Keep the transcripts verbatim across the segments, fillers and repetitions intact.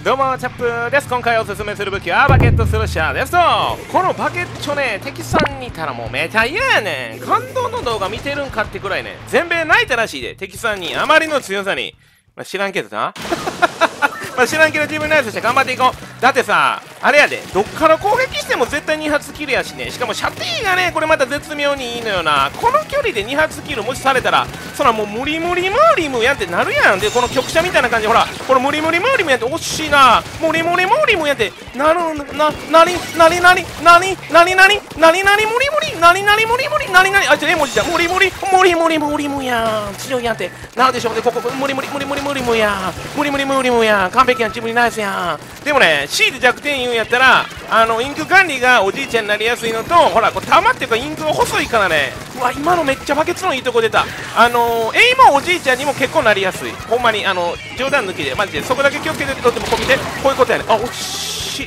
どうもチャップです。今回おすすめする武器はバケットスルシャーですと、このバケットね、敵さんにいたらもうめちゃ嫌やねん。感動の動画見てるんかってくらいね、全米泣いたらしいで、敵さんにあまりの強さに。まあ、知らんけどなまあ知らんけど自分のやつして頑張っていこう。だってさ、あれやで、どっから攻撃しても絶対に発キルやしね。しかも射程がね、これまた絶妙にいいのよな。この距離でに発キルもしされたら、そらもう無理無理無理無やんってなるやん。で、この局者みたいな感じで、ほら、この無理無理無理無やんって惜しいな。無理無理無理無やんってなるな、なになになになになになになになに無理無理なになに無理無理なになにあ、ちょ、絵文字じゃん。無理無理無理無理無理無やん。強いやんってなるでしょ。で、ここ無理無理無理無理無理無やん。無理無理無理無やん。完璧やん。自分にナイスやん。でもね、強いて弱点言うんやったら、あのインク管理がおじいちゃんになりやすいのと、ほら、これ玉っていうかインクが細いからね。うわ、今のめっちゃバケツのいいとこ出た。あのー、エイもおじいちゃんにも結構なりやすい。ほんまに、あの冗談抜きで、マジでそこだけ気をつけてとってもこう見て、こういうことやね。あ、惜しい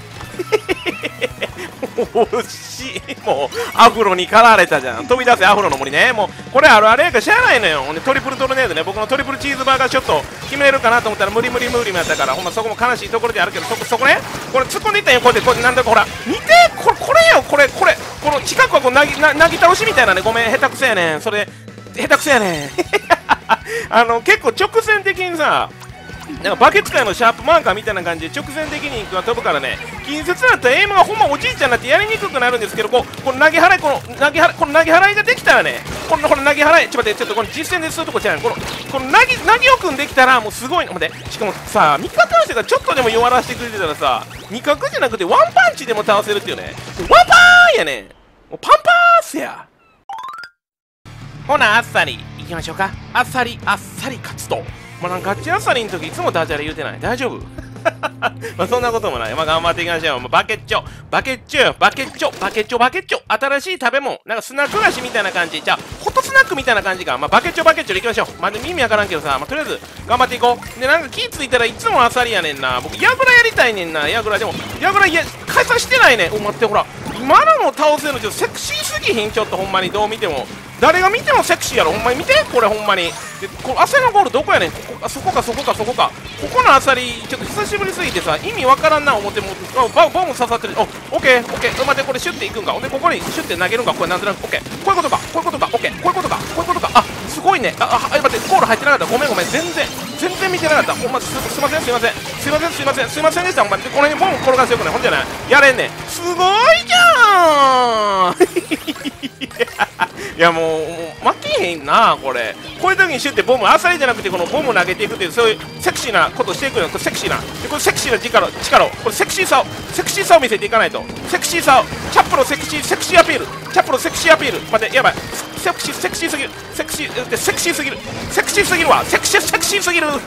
惜しい。もうアフロに狩られたじゃん。飛び出せアフロの森ね。もうこれあるあれやから知らないのよ。トリプルトルネードね、僕のトリプルチーズバーガーショット決めれるかなと思ったら無理無理無理もやったから、ほんまそこも悲しいところであるけど、そこそこね、これ突っ込んでいったんよ。こうやってこうやってなんだかほら見て、これこれよ、これこれこの近くはこうなぎななぎ倒しみたいなね。ごめん、下手くそやねん。それ下手くそやねんあの結構直線的にさ、なんかバケツ界のシャープマーカーみたいな感じで直線的にインクが飛ぶからね、近接だったらエイムがほんまおじいちゃんになってやりにくくなるんですけど、こうこの投げ払い、この投げ払い、この投げ払いができたらね、このこの投げ払い、ちょっと待って、ちょっとこの実践でするとこちゃう、このこの投げ投げを組んできたらもうすごいの。待って、しかもさ、味方の人がちょっとでも弱らせてくれてたらさ、味覚じゃなくてワンパンチでも倒せるっていうね。ワンパーンやねん。もうパンパースや。ほな、あっさりいきましょうか。あっさりあっさり勝つと。まあ、なんかガチあっさりの時いつもダジャレ言うてない。大丈夫まあそんなこともない。まあ頑張っていきましょう。まあ、バケッチョバケッチョバケッチョバケッチョバケッチョ新しい食べ物、なんかスナック菓子みたいな感じ。じゃあホットスナックみたいな感じか。まあバケッチョバケッチョでいきましょう。まあでも意味わからんけどさ、まあ、とりあえず頑張っていこう。で、なんか気ついたらいつもあっさりやねんな。僕ヤグラやりたいねんな。ヤグラでもヤグラいや開催してないねん。お、待って、ほら今のも倒せるのちょっとセクシーすぎひん。ちょっとほんまにどう見ても誰が見てもセクシーやろ。ほんまに見てこれ、ほんまに。で、このアサリのゴールどこやねん。ここ、あそこかそこかそこか。ここのアサリちょっと久しぶりすぎてさ、意味わからんな思っても、あ、バボム刺さってる。お、オッケーオッケー。待って、これシュッていくんか。ほんでここにシュッて投げるんか。これなんとなくオッケー。こういうことか、こういうことか、オッケー。こういうことか、こういうことか。あ、すごいね。あ、あ、待って、ゴール入ってなかった。ごめんごめん、全然全然見てなかった。ほんま、す、すいませんすいませんすいませんすいませんすいませんでした。ほんまにこの辺にボム転がすよくね。ほんじゃないやれんねん。すごいじゃんいやもう、もう負けへんなこれ。こういう時にシュッてボム、アサリじゃなくてこのボム投げていくっていう、そういうセクシーなことしていくの。これセクシーなで、これセクシーな力を力をこれセクシーさをセクシーさを見せていかないと。セクシーさをチャップのセクシーセクシーアピールチャップのセクシーアピール。待って、やばい、セクシーセクシーすぎるセクシーセクシーすぎるセクシーすぎるわセクシーセクシーすぎる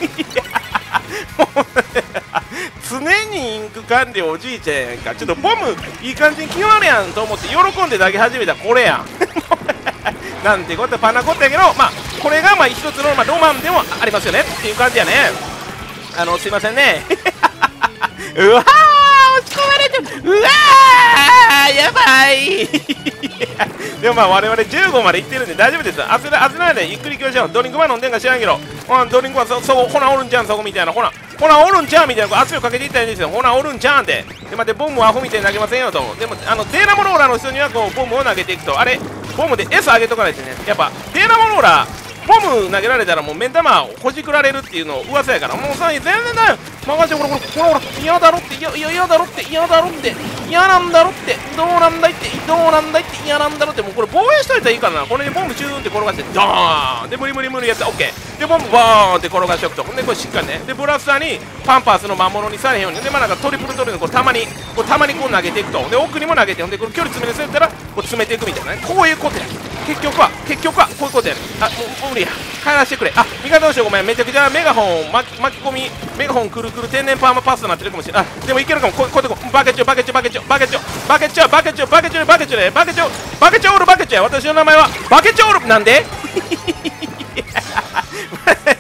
常にインク管理おじいちゃんやんか。ちょっとボムいい感じに決まるやんと思って喜んで投げ始めたこれやんなんてことパナコッタやけど、まあこれがまあ一つの、まあ、ロマンでもありますよねっていう感じやね。あのすいませんねうわー押し込まれてる、うわーやばいでもまあ我々じゅうごまでいってるんで大丈夫です。焦ら焦らないでゆっくりいきましょう。ドリンクバー飲んでんか知らんけど、ほらドリンクバーそそこほなおるんちゃんそこみたいな、ほらほらおるんちゃんみたいな圧力かけていったらいいんですよ。ほらおるんちゃんって。で待って、ボムをアホみたいに投げませんよと。でもあのデーナモローラーの人にはこうボムを投げていくと、あれボムで エス 上げとかないとね。やっぱデーナモローラーボム投げられたらもう目ん玉をほじくられるっていうの噂やから、もうさ全然だよ任せて。ほらほらほらほら嫌だろって嫌嫌だろって嫌だろって嫌なんだろってどうなんだいってどうなんだいって嫌なんだろって。もうこれ防衛しといたらいいからな。これでボムチューンって転がしてドーンで無理無理無理やったら OK でボムバーンって転がしておくと。ほんでこれしっかりね。でブラスターにパンパースの魔物にされへんように。でまあなんかトリプルトリのこれたまにこうたまにこう投げていくと。で奥にも投げて、ほんでこれ距離詰めにするったらこう詰めていくみたいなね。こういうことや。結局は結局はこういうことやね。あもう無理や、帰らせてくれ。あ味方の人ごめん、めちゃくちゃメガホン巻き巻き込みメガホンくるくる天然パーマパスになってるかもしれない。あでもいけるかも。こうこうやってこうバケチョバケチョバケチョバケチョバケチョバケチョバケチョバケチョでバケチョバケチョオールバケチョや。私の名前はバケチョオールなんで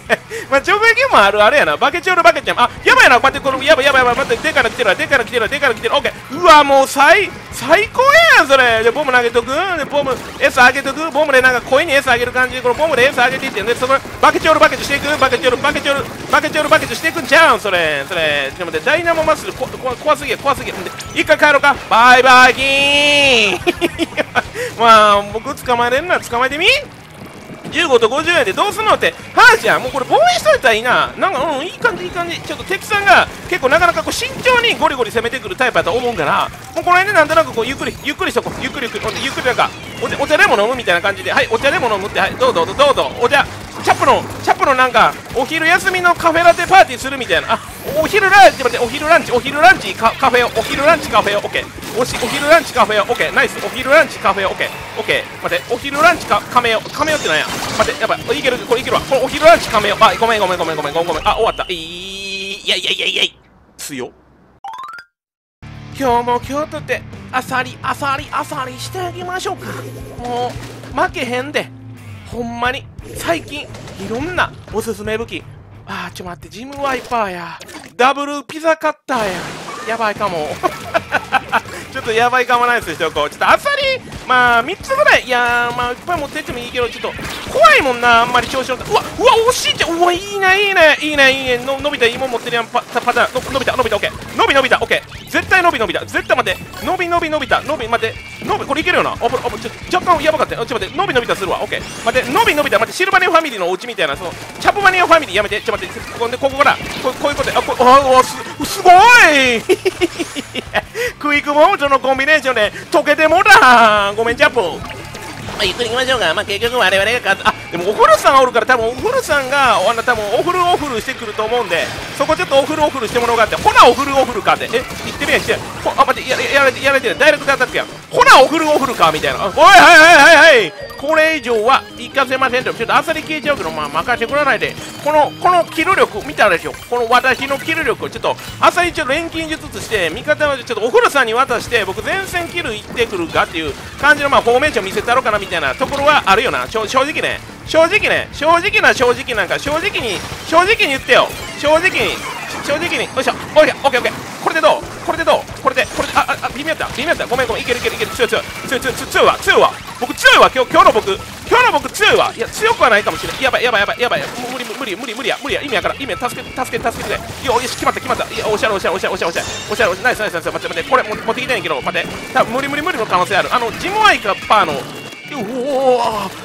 まあ直撃もあるあれやな。バケチョールバケちゃん。あ、やばいな。待って、これ、やばいやばいやばい。待って、でから来てるわ。でから来てるわ。でから来てる。オッケー。うわ、もう最、最高やん、それ。で、ボム投げとく。で、ボム、餌あげとく。ボムでなんか声に餌あげる感じで、このボムで餌あげていって、で、そこ、バケチョールバケチしていく。バケチョール、バケチョール、バケチョールバケチしていくんちゃうん、それ。それ。ちょっと待って、ダイナモマッスル、こ、こ、怖すぎや、怖すぎや。で、一回帰ろうか。バイバイキーンまあ、僕捕まえれんなら捕まえてみじゅうごとごじゅうえんでどうすんのって話やん。もうこれ防衛しといたらいいな。なんかうんいい感じいい感じ。ちょっと敵さんが結構なかなかこう慎重にゴリゴリ攻めてくるタイプだと思うからもうこの辺でなんとなくこうゆっくりゆっくりしとこうゆっくりゆっくりほんでゆっくりなんかお茶お茶でも飲むみたいな感じではいお茶でも飲むってはいどうぞどうぞどうぞお茶チャップのチャップのなんかお昼休みのカフェラテパーティーするみたいなあお昼ランチ待ってお昼ランチお昼ランチカカフェをお昼ランチカフェをオッケーおしお昼ランチカフェをオッケーナイスお昼ランチカフェをオッケーオッケー待ってお昼ランチかカメオカメオってなんや待ってやばいいけるこれいけるわこれお昼ランチカメオあごめんごめんごめんごめんごめんごめんあ終わったいいやいやいやいやい強今日も京都ってあさりあさりあさりしてあげましょうかもう負けへんでほんまに最近いろんなおすすめ武器あーちょ待ってジムワイパーやダブルピザカッターややばいかもちょっとやばいかもないですよこうちょっとあさりまあみっつぐらいいやーまあいっぱい持ってってもいいけどちょっと怖いもんなあんまり調子乗ってうわうわ惜しいじゃんうわいいねいいねいいねいいねの伸びたいいもん持ってるやんパパターンの伸びた伸びたオッケー伸び伸びたオッケー絶対伸び伸びた絶対待って伸び伸び伸びた伸び待って伸びこれいけるよなおぶおぶちょ若干やばかったよちょっと待って伸び伸びたするわオッケー待って伸び伸びた待ってシルバニアファミリーのお家みたいなそのチャプマニアファミリーやめてちょっと待ってここでここからここういうことあこあすすごいクイックモードのコンビネーションで溶けてもうたごめんチャップまあ、ゆっくり行きましょうか。まあ、結局我々が勝つ。あ、でもお風呂さんがおるから多分お風呂さんがあの多分お風呂オフルしてくると思うんでそこちょっとお風呂オフルしてもらおうかってほなお風呂オフルかってえ言ってみやしてほあ待ってややられてやられてダイレクトアタックやんほなお風呂オフルかみたいなおいはいはいはいはいこれ以上は行かせませんとちょっとあっさり消えちゃうけどまあ任せてくれないでこのこのキル力見たでしょこの私のキル力をちょっとあっさりちょっと錬金術として味方はちょっとお風呂さんに渡して僕前線キル行ってくるかっていう感じのまあフォーメーション見せたろうかなみたいなところはあるよな正直ね正直ね正直な正直なんか正直に正直に言ってよ正直に正直によいしょオッケーオッケーオッケーこれでどうこれでどうこれでこれであああ微妙だ微妙だごめんごめんいけるいけるいける強い強い強い強い強いわ強いわ僕強いわ今日今日の僕今日の僕強いわいや強くはないかもしれないやばいやばいやばいやばい無理無理無理無理や無理や意味やから意味や助けて助けて助けてよよし決まった決まったいやおしゃれおしゃれおしゃれおしゃれおしゃれおしゃれナイスナイスナイス待って待ってこれ持ってきてんやけど待って多分無理無理無理の可能性あるあのジムワイカパーのおお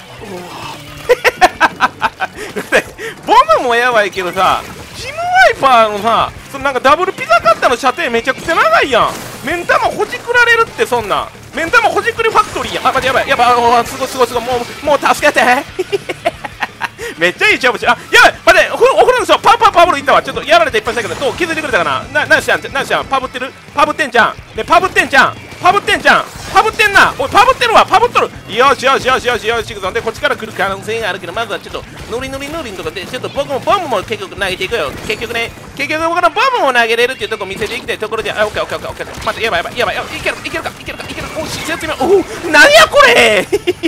ボムもやばいけどさジムワイパーのさそのなんかダブルピザカッターの射程めちゃくちゃ長いやん目ん玉ほじくられるってそんな目ん玉ほじくりファクトリーやんあ待ってやばいやばいすごいすごいすごいもうもう助けてめっちゃいい勝負してあやばい待ってお風呂お風呂の人パンパンパブルいったわちょっとやられていっぱいしたけどどう気づいてくれたかなな何しやん何しやんパブってるパブってんじゃんねパブってんじゃんパブってんじゃんパブってんなおいパブってるわパブっとるよしよしよしよしよしいくぞでこっちから来る可能性があるけどまずはちょっとノリノリノリのとこでちょっと僕もボムも結局投げていくよ結局ね結局僕のボムも投げれるっていうとこ見せていきたいところであオッケーオッケーオッケーオッケー待ってやばいやばいやばいいけるいけるかいけるかいけるおし説明おお何やこれ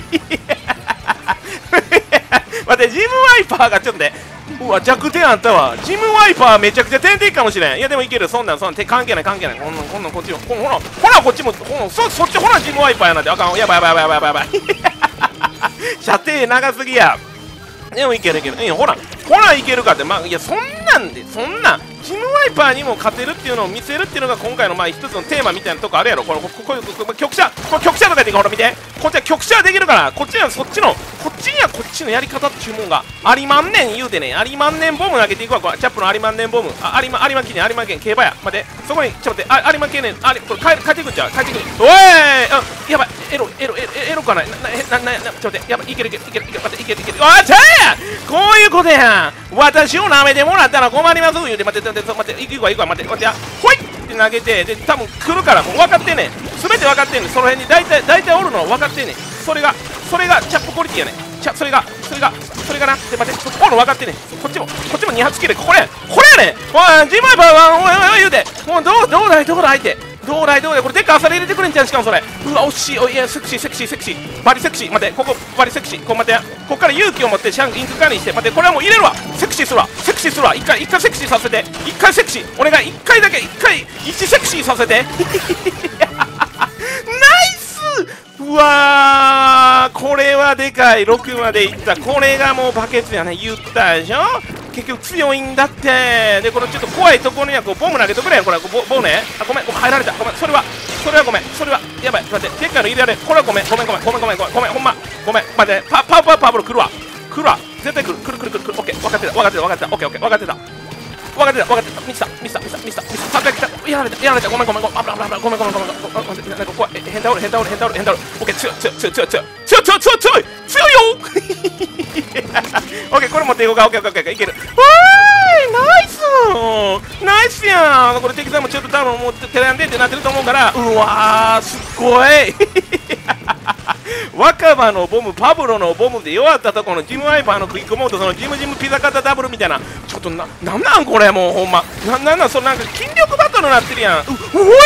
待ってジムワイパーがちょっとねうわ弱点あったわジムワイパーめちゃくちゃ点敵かもしれんいやでもいけるそんなんそんなん関係ない関係ないこんなんこんなんこっちもほらほらこっちもほら そ, そっちほらジムワイパーやなんてあかんやばいやばいやばいやばいやばい射程長すぎやでもいけるいけるいやほらほらいけるかってまあいやそんなんでそんなジムワイパーにも勝てるっていうのを見せるっていうのが今回のまあ一つのテーマみたいなとこあるやろこのここここ局者この局者とかでほら見てこっちは局者はできるからこっちはそっちのこっちにはこっちのやり方っていうもんがありまんねん言うてねありまんねんボム投げていくわこれチャップのありまんねんボムあ有馬有馬記念有馬県競馬や待ってそこにちょっと待ってあ有馬記念あれこれ帰帰ってくんちゃう帰ってくるおいあやばいエロエロエロエロかないななななちょっと待ってやばいいけるいけるいけるいける待っていけるいけるあちゃやこういうことやん私を舐めてもらったら困ります言うて待って待って待っていくわいくわ待って待ってほいって投げてで多分来るからもう分かってんねん全て分かってんねんその辺に大体大体おるのは分かってんねんそれがそれがチャップクオリティやねんちゃそれがそれがそれがなで待っておるの分かってんねんこっちもこっちもに発切れこれこれやねんおいジムワイパーはおいおいおい言うてもうどうどうだいどうだいってどうだいどうだい、これでか朝入れてくれんじゃん。しかもそれうわ惜しい。おいやセクシーセクシーセクシーバリセクシー。待ってここバリセクシー。こう待ってここから勇気を持ってシャンインクカーにして、待ってこれはもう入れるわ。セクシーするわセクシーするわ。一回一回セクシーさせて、一回セクシーお願い。一回だけ一回一セクシーさせてナイス。うわーこれはでかい。ろくまでいった。これがもうバケツやね。言ったでしょ。結局強いんだって。でこのちょっと怖いところにはこうボム投げとくれよ。これボボねあごめんごめん入られた。ごめんそれはそれはごめんそれはやばい。待ってでっかいの入れられ。これはごめんごめんごめんごめんごめんごめんごめんほんまごめん。待ってパパウパーパーブル来るわ来るわ絶対来る来る来る来る来る。オッケー分かってた分かってた分かってた。オッケーオッケー分かってた分かってた分かってた。ミスタミスタミスタミスタミスタ来たやられたやられた。ごめんごめんごめん危ない危ないごめんごめんごめんごめん。なんか怖い変倒れ変倒れ変倒れ変倒れ。オッケー強い強い強い強い強い強い強い強い強い強いよオッケーこれ持っていこうか。オッケーオッケーオッケーいける。わーいナイスナイスやん。これ敵さんもちょっと多分もう手らんでってなってると思うから。うわーすっごい若葉のボムパブロのボムで弱ったところのジムワイパーのクイックモード、そのジムジムピザ型ダブルみたいな。ちょっとななんなんこれもうほんまななんなんそれなんか筋力バトルになってるやん。うおい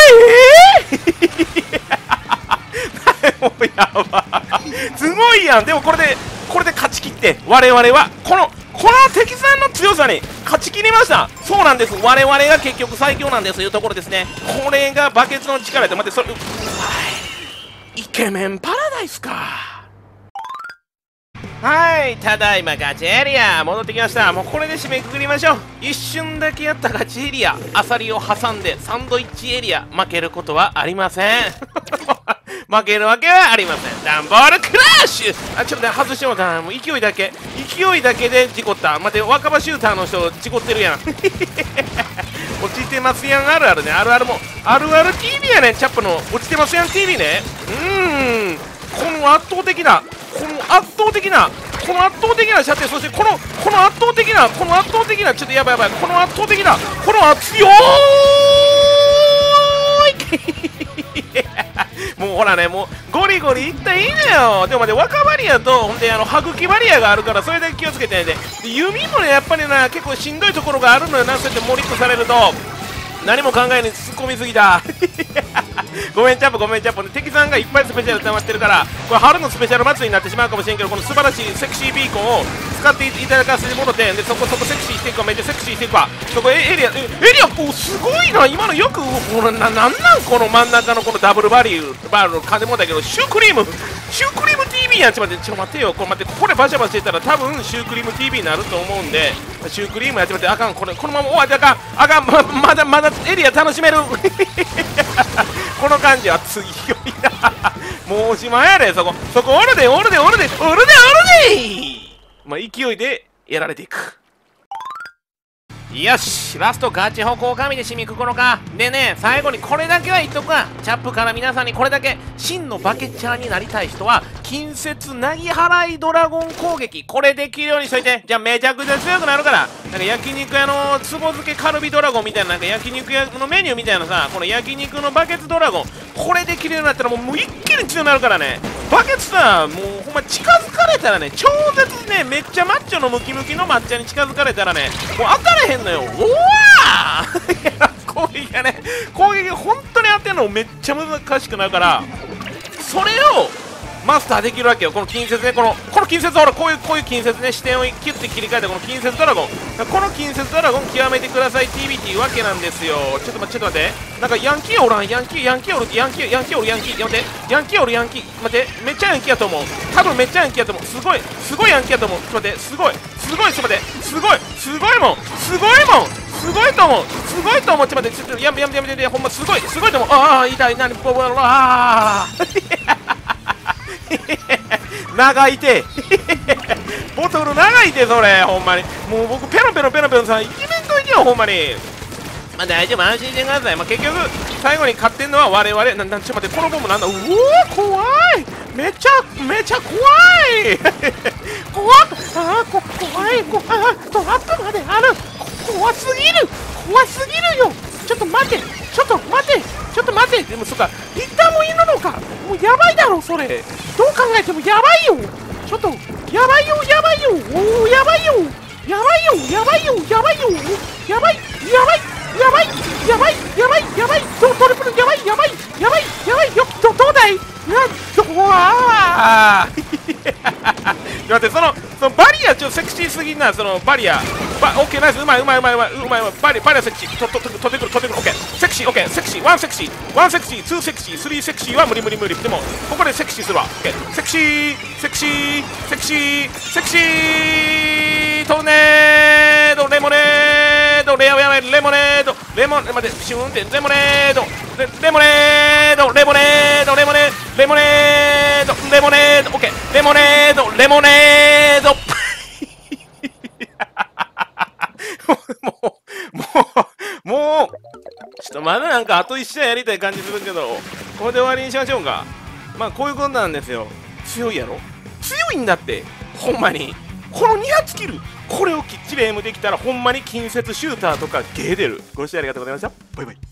えーもうやばすごいやん。でもこれでこれで勝ち切って我々はこのこの敵さんの強さに勝ち切りました。そうなんです。我々が結局最強なんですというところですね。これがバケツの力で。待ってそれイケメンパラダイスか。はいただいまガチエリア戻ってきました。もうこれで締めくくりましょう。一瞬だけやったガチエリアアサリを挟んでサンドイッチエリア負けることはありません負けるわけはありません。ダンボールクラッシュ。あちょっとね外してもうた。もう勢いだけ勢いだけで事故った。待って若葉シューターの人事故ってるやん落ちてますやんあるあるね。あるあるもあるある ティービー やねん。チャップの落ちてますやん ティービー ね。うーんこの圧倒的なこの圧倒的なこの圧倒的な射程、そしてこのこの圧倒的なこの圧倒的なちょっとやばいやばいこの圧倒的なこの圧強いもうほらねもうゴリゴリいったらいいのよ。でも待って若バリアとほんであの歯茎バリアがあるからそれだけ気をつけてね。で弓もねやっぱりな結構しんどいところがあるのよな。そうやってモリッとされると何も考えずに突っ込みすぎたごめんチャップごめんチャップ。敵さんがいっぱいスペシャル溜まってるからこれ春のスペシャル祭りになってしまうかもしれんけど、この素晴らしいセクシービーコンを使っていただかせてもろて、でそこそこセクシーしていくわ。めっちゃセクシーしていくわ。そこエエリアエリアおすごいな今のよくこれななんなんこの真ん中のこのダブルバリューバーの金もだけどシュークリームシュークリーム ティービー やん。ちょっと待ってちょっと待ってよこれ待ってこれバシャバシャしてたら多分シュークリーム ティービー になると思うんでシュークリームやって待ってあかんこれこのまま終わってあかんあかん ま, まだまだエリア楽しめるこの感じは強いなもうおしまいやで。そこそこおるでおるでおるでおるでおるでまあ勢いでやられていく。よしラストガチ歩行神で締めくくろうか。でね最後にこれだけは言っとくわ。チャップから皆さんにこれだけ真のバケチャーになりたい人は近接なぎ払いドラゴン攻撃これできるようにしといて。じゃあめちゃくちゃ強くなるから。なんか焼肉屋のつぼ漬けカルビドラゴンみたいななんか焼肉屋のメニューみたいなさこの焼肉のバケツドラゴンこれできるようになったらもうもう一気に強くなるからね。バケツさもうほんま近づかれたらね超絶ねめっちゃマッチョのムキムキの抹茶に近づかれたらねもう当たれへんのよ。おわー攻撃がね攻撃が本当に当てるのめっちゃ難しくなるからそれをマスターできるわけよ。この近接ねこのこの近接ほらこういうこういう近接ね視点をキュッて切り替えたこの近接ドラゴンこの近接ドラゴン極めてください ティービー っていうわけなんですよ。ちょっと待ってちょっと待ってなんかヤンキーおらんヤンキーヤンキーおるヤンキーヤンキーおるヤンキー待ってヤンキーおるヤンキー待ってめっちゃヤンキーやと思う多分めっちゃヤンキーやと思うすごいすごいヤンキーやと思うちょっと待ってすごいすごいちょっと待ってすごいすごいもんすごいもんすごいと思うすごいと思うちょっと待ってちょっとやめやめやめやめほんますごいすごいと思うああ痛いなにボボロああ長いてボトル長いてそれほんまにもう僕ペロペロペロペロさイケメンといけよほんまに。まあ大丈夫安心してください。まあ結局最後に勝ってんのは我々ななんちょっと待ってこのボムなんだうお怖いめちゃめちゃ怖い怖っあーこ怖いこあートラップまである怖すぎる怖すぎるよちょっと待ってちょっと待ってちょっと待ってでもそっか一旦もいるのかもうやばいだろそれどう考えてもやばいよちょっとやばいよやばいよおおやばいよやばいよやばいよやばいよやばいやばいやばいやばいやばいやばいトトリプルやばいやばい待って、そのそのバリアちょっとセクシーすぎんな、そのバリアバオッケーナイス、うまいうまいうまいうまいうまいうまい、バリバリアセクシーととと取ってくる取ってくる、オッケーセクシー、オッケーセクシーワンセクシーワンセクシーツーセクシースリーセクシーは無理無理無理、でもここでセクシーするわ、オッケーセクシーセクシーセクシーセクシートルネードレモネードレアやばいレモネードレモン待ってシューンってレモネードレレモネードレモネードレモネードレモネードレモネードオッケーレモネードレモネードもうもうもうちょっとまだなんかあと一試合やりたい感じするけど、これで終わりにしましょうか。まあこういうことなんですよ。強いやろ、強いんだってほんまに。このに発キルこれをきっちりエイムできたらほんまに近接シューターとかゲー出る。ご視聴ありがとうございました。バイバイ。